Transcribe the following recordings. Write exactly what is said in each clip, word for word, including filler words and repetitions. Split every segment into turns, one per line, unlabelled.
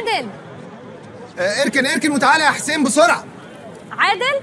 عادل
آه اركن اركن وتعالى يا حسين بسرعه.
عادل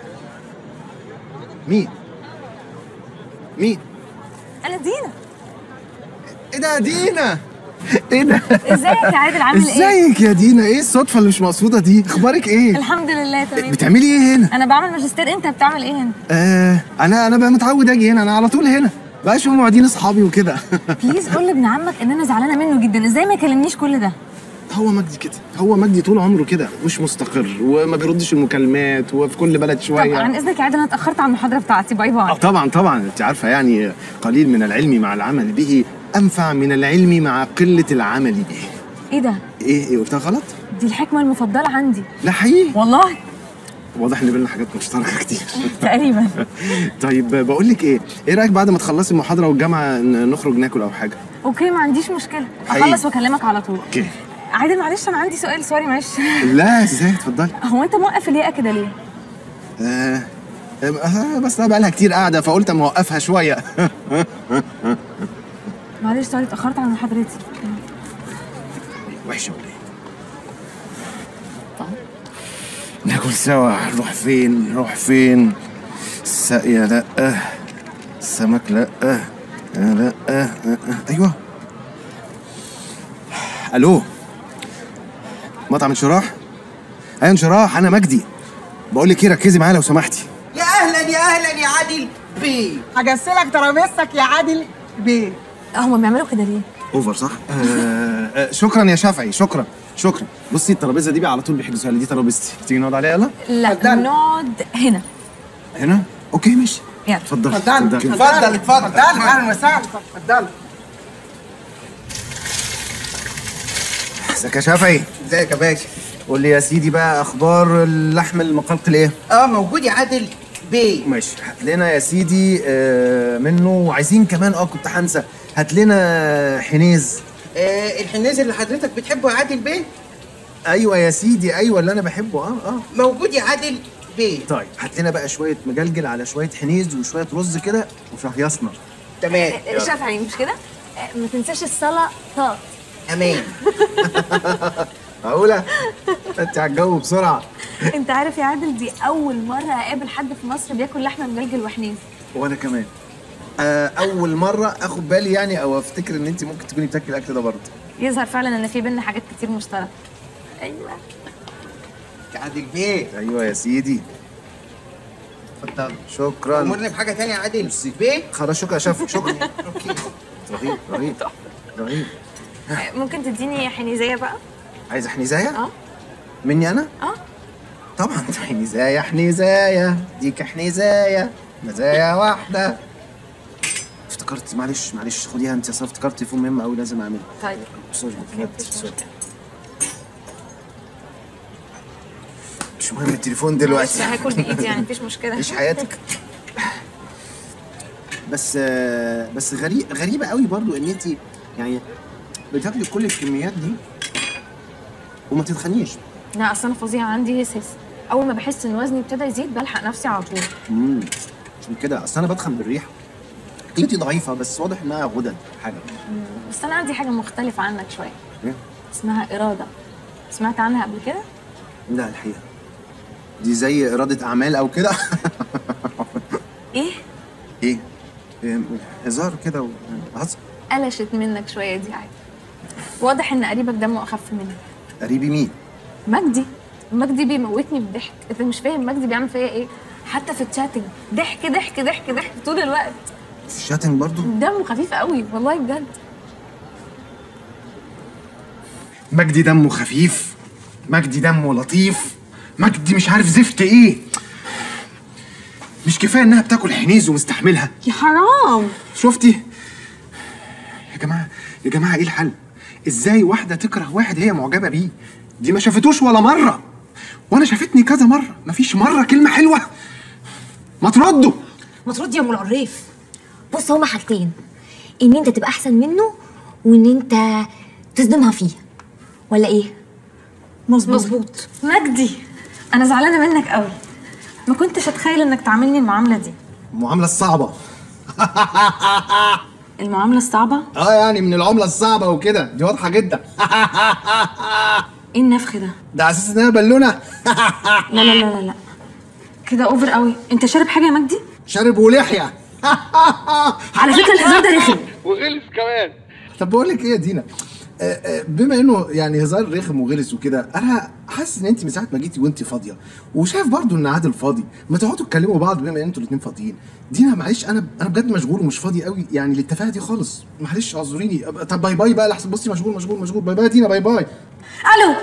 مين؟ مين؟
انا دينا.
ايه ده يا دينا؟ ايه ده؟
ازيك يا عادل عامل ايه؟
ازيك يا دينا؟ ايه الصدفه اللي مش مقصوده دي؟ اخبارك ايه؟
الحمد لله تمام.
بتعملي ايه هنا؟
انا بعمل ماجستير، انت بتعمل ايه هنا؟
آه انا انا بقى متعود اجي هنا، انا على طول هنا بقى اشوف مواعيدين اصحابي وكده.
بليز قول لابن عمك ان انا زعلانه منه جدا، ازاي ما يكلمنيش كل ده؟
هو مجدي كده، هو مجدي طول عمره كده مش مستقر وما بيردش المكالمات وفي كل بلد شويه.
طب عن اذنك يا عادل انا اتاخرت على المحاضره بتاعتي، باي باي.
اه طبعا طبعا، انت عارفه يعني قليل من العلم مع العمل به انفع من العلم مع قله العمل به.
ايه ده؟
ايه ايه قلتها غلط؟
دي الحكمه المفضله عندي.
لا حقيقي
والله
واضح ان بينا حاجات مشتركه كتير.
تقريبا.
طيب بقول لك ايه، ايه رايك بعد ما تخلصي المحاضره والجامعه نخرج ناكل او حاجه؟
اوكي ما عنديش مشكله،
حقيقي.
اخلص واكلمك على طول.
اوكي.
عادل معلش انا عندي سؤال، سوري معلش.
لا ازاي، اتفضلي.
هو انت موقف الياقه كده ليه؟
آه آه بس انا بقالها كتير قاعده فقلت اما اوقفها شويه.
معلش سوري اتاخرت على محاضرتي.
وحشه ولا ايه؟ ناكل سوا، نروح فين؟ نروح فين؟ الساقية لأ، السمك لأ، لأ، أيوه. ألو، مطعم انشراح؟ أيوه انشراح، أنا مجدي. بقول لك إيه، ركزي معايا لو سمحتي.
يا أهلا يا أهلا يا عادل بيه، هجسلك ترابيزتك يا عادل بيه.
هما بيعملوا كده ليه؟
أوفر صح؟ آه آه شكرا يا شافعي، شكرا شكرا. بصي الترابيزه دي بقى على طول بيحجزوها لي، دي ترابيزتي، تيجي نقعد عليها يلا؟
لا نقعد هنا.
هنا؟ اوكي ماشي.
يلا
اتفضل
اتفضل اتفضل اتفضل اهلا وسهلا اتفضل.
ازيك يا شافعي؟
ازيك يا باشا؟
قول لي يا سيدي بقى اخبار اللحم المقلقل ايه؟
اه موجود يا عادل بيه.
ماشي، هات لنا يا سيدي آه منه، وعايزين كمان اه كنت هنسى، هات لنا حنيز.
آه الحناز اللي حضرتك بتحبه يا عادل بيه؟
ايوه يا سيدي، ايوه اللي انا بحبه. اه اه
موجود يا عادل بيه.
طيب هات لنا بقى شويه مجلجل على شويه حنيز وشويه رز كده وشهيصنا.
تمام.
شافعي مش كده؟ ما تنساش السلطات.
امان.
معقوله؟ انت على الجو بسرعه.
انت عارف يا عادل دي اول مره اقابل حد في مصر بياكل لحمه مجلجل وحنيز.
وانا كمان آه اول مره اخد بالي يعني، او افتكر ان انت ممكن تكوني بتاكلي الاكل ده برضه.
يظهر فعلا ان في بينا حاجات كتير مشتركه. ايوه
يا عادل بيه.
ايوه يا سيدي.
اتفضل.
شكرا.
امرني بحاجه تانية يا عادل بيه؟
خلاص شكرا يا شاف، شكرا. رهيب رهيب رهيب.
ممكن تديني حنيزيه بقى؟
عايزه حنيزايه؟
اه.
مني انا؟
اه
طبعا. حنيزايه حنيزايه ديك حنيزايه مزايا واحده. افتكرت، معلش معلش خديها انت، اصل افتكرت تليفون مهم قوي لازم اعمله.
طيب
سوري سوري. مش مهم التليفون دلوقتي.
بس هاكل بايدي يعني مفيش مشكله.
عيش حياتك. بس بس غريب غريبه قوي برضو ان انت يعني بتاكلي كل الكميات دي وما تتخنيش.
لا اصل انا فظيعه، عندي هسس، اول ما بحس ان وزني ابتدى يزيد بلحق نفسي على طول.
امم عشان كده اصل انا بدخن بالريحه. انت ضعيفه بس واضح انها غدد حاجه.
بس انا عندي حاجه مختلفه عنك شويه.
ايه؟
اسمها اراده، سمعت عنها قبل كده؟
لا الحقيقه دي زي اراده اعمال او كده.
ايه؟
ايه؟ إيه؟ هزار كده وهزر.
قلشت منك شويه دي عادي. واضح ان قريبك دمه اخف منك.
قريبي مين؟
مجدي. مجدي بيموتني بالضحك، انت مش فاهم مجدي بيعمل فيا ايه؟ حتى في الشاتنج ضحك ضحك ضحك ضحك طول الوقت.
في الشاتنج برضو؟
دمه خفيف قوي والله بجد.
مجدي دمه خفيف، مجدي دمه لطيف، مجدي مش عارف زفت ايه. مش كفايه انها بتاكل حنيز ومستحملها؟
يا حرام.
شفتي يا جماعه يا جماعه ايه الحل؟ ازاي واحده تكره واحد هي معجبه بيه؟ دي ما شافتوش ولا مره، وانا شافتني كذا مره، مفيش مره كلمه حلوه. ما تردوا.
ما ترد يا ام العريف. بص هما حاجتين، ان انت تبقى احسن منه وان انت تصدمها فيه، ولا ايه؟
مظبوط مظبوط. مجدي انا زعلانه منك قوي، ما كنتش اتخيل انك تعاملني المعامله دي.
المعامله الصعبه.
المعامله الصعبه؟
اه يعني من العمله الصعبه وكده، دي واضحه جدا.
ايه النفخ ده؟
ده على اساس انها بالونه.
لا لا لا لا لا كده اوفر قوي. انت شارب حاجه يا مجدي؟
شارب ولحيه.
على فكره الهزار ده رخم
وغلس كمان. طب بقول لك ايه يا دينا، بما انه يعني هزار رخم وغلس وكده، انا حاسس ان انت من ساعه ما جيتي وانت فاضيه، وشايف برضو ان عادل فاضي، ما تقعدوا تكلموا بعض بما ان انتوا الاثنين فاضيين. دينا معلش، انا انا بجد مشغول ومش فاضي قوي يعني للتفاهه دي خالص، معلش اعذريني. طب باي باي بقى لحسن، بصي مشغول مشغول مشغول. باي باي يا دينا، باي باي.
الو.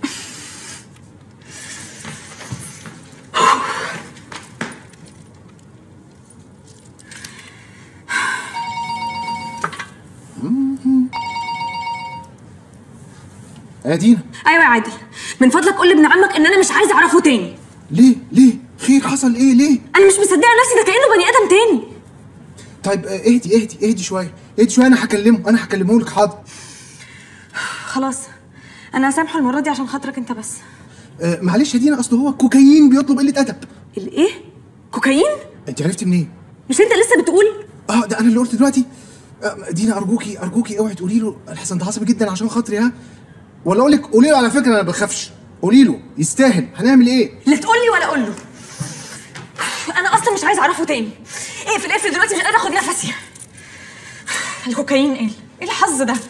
يا دينا.
ايوه يا عادل، من فضلك قول لابن عمك ان انا مش عايزه اعرفه تاني.
ليه ليه خير حصل ايه ليه؟
انا مش مصدقه نفسي، ده كانه بني ادم تاني.
طيب اهدي اهدي اهدي شويه اهدي شويه، انا هكلمه انا هكلمه لك. حاضر
خلاص انا هسامحه المره دي عشان خاطرك انت بس.
آه معلش يا دينا، اصل هو كوكايين بيطلب قله ادب.
الايه؟ كوكايين؟
انت عرفتي منين؟
مش انت لسه بتقول؟
اه ده انا اللي قلت دلوقتي. آه دينا ارجوكي ارجوكي اوعي تقولي له الحسن ده عصبي جدا عشان خاطري، ها؟ ولا اقول لك قولي له على فكره انا ما بخافش، قولي له يستاهل، هنعمل ايه؟
لا تقول لي ولا اقول له، انا اصلا مش عايزه اعرفه تاني. اقفل اقفل دلوقتي، مش قادره اخد نفسي. الكوكايين ايه؟ ايه الحظ ده؟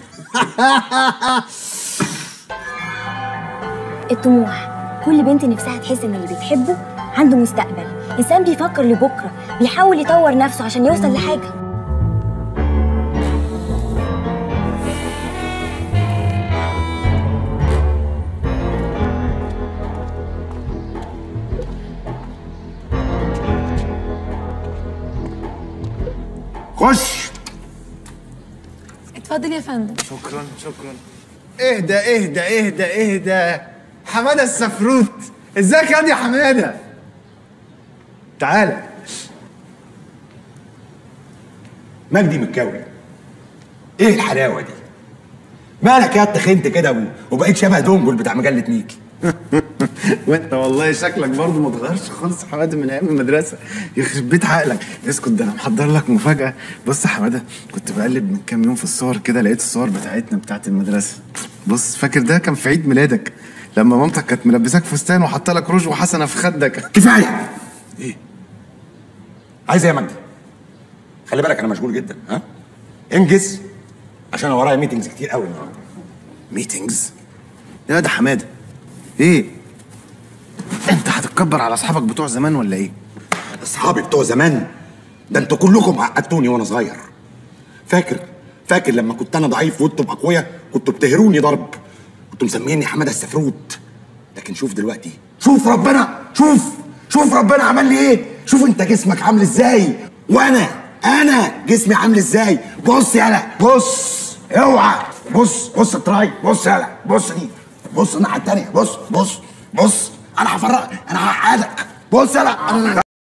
الطموح، كل بنت نفسها تحس ان اللي بتحبه عنده مستقبل، انسان بيفكر لبكره، بيحاول يطور نفسه عشان يوصل لحاجه.
خش.
اتفضل يا فندم.
شكرا شكرا. اهدى اهدى اهدى اهدى. حماده السفروت، ازيك يا يا حماده؟ تعالى.
مجدي متكوي، ايه الحلاوه دي؟ مالك يا تخنت كده وبقيت شبه دونجل بتاع مجله ميكي؟
وانت والله شكلك برضه ما اتغيرش خالص يا حماده من ايام المدرسه، يخرب بيت عقلك. اسكت، ده انا محضر لك مفاجاه. بص يا حماده، كنت بقلب من كام يوم في الصور كده، لقيت الصور بتاعتنا بتاعت المدرسه. بص فاكر ده كان في عيد ميلادك لما مامتك كانت ملبساك فستان وحاطه لك روج وحسنه في خدك.
كفايه. ايه؟ عايز ايه يا مجدي؟ خلي بالك انا مشغول جدا، ها؟ انجز عشان انا ورايا ميتنجز كتير قوي النهارده.
ميتنجز؟ يا ده حماده ايه؟ انت هتتكبر على اصحابك بتوع زمان ولا ايه؟
اصحابي بتوع زمان؟ ده انتوا كلكم عقدتوني وانا صغير. فاكر فاكر لما كنت انا ضعيف وانتم اقوياء، كنتوا بتهروني ضرب، كنتوا مسميني حماده السفروت. لكن شوف دلوقتي، شوف ربنا، شوف شوف ربنا عمل لي ايه. شوف انت جسمك عامل ازاي، وانا انا جسمي عامل ازاي. بص يالا، بص اوعى، بص بص التراي، بص يالا، بص دي، بص الناحيه التانيه، بص بص بص انا هفرق، انا هقعدك. بص يالا،